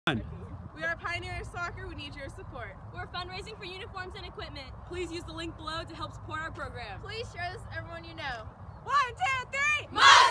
We are Pioneer Soccer. We need your support. We're fundraising for uniforms and equipment. Please use the link below to help support our program. Please share this with everyone you know. 1, 2, 3, Must!